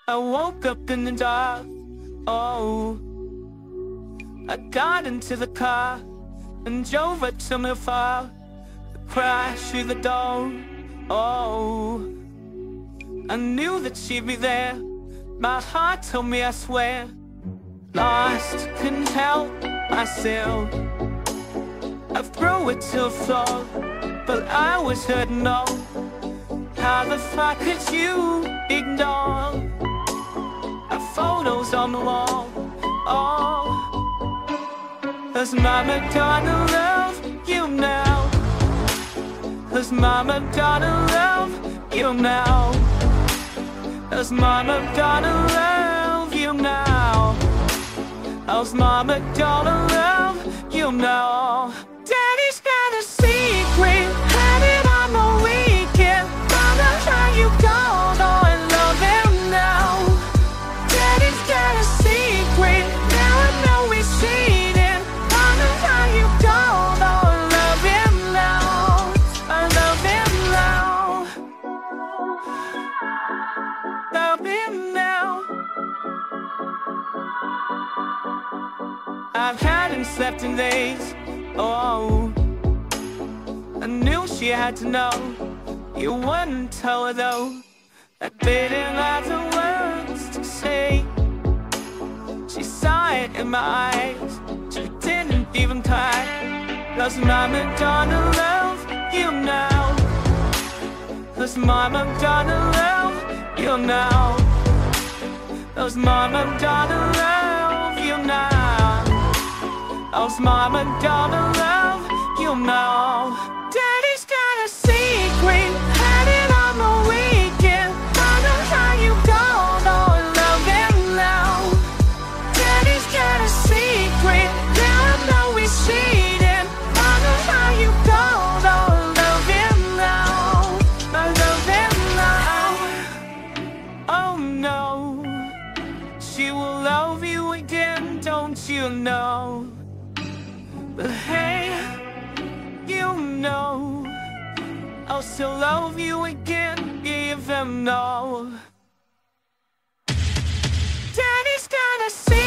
I woke up in the dark, oh. I got into the car and drove it to my far. The crash through the door, oh. I knew that she'd be there. My heart told me, I swear. Lost, couldn't help myself. I threw it to the floor, but I was hurting, no. How the fuck could you ignore our photos on the wall, oh. 'Cause mama gonna love you now. 'Cause mama gonna love you now. 'Cause mama gonna love you now. 'Cause mama gonna love you now. Daddy's got a secret, had it on the weekend. Mama, how you gonna love him now? Daddy's got a secret, now I know he's cheating. Mama, how you gonna love him now? I love him now. Love him now. I hadn't slept in days, oh. I knew she had to know. You wouldn't tell her though. I didn't have the words to say. She saw it in my eyes. She didn't even cry. 'Cause mama gonna love you now. 'Cause mama gonna love you now. 'Cause mama gonna love you now. 'Cause mama gonna love you now. Daddy's got a secret, had it on the weekend. Mama, how you gonna love him now? Daddy's got a secret, now I know he's cheating. Mama, how you gonna love him now? I love him now. Oh no, she will love you again, don't you know? But hey, you know, I'll still love you again, even though Daddy's gonna see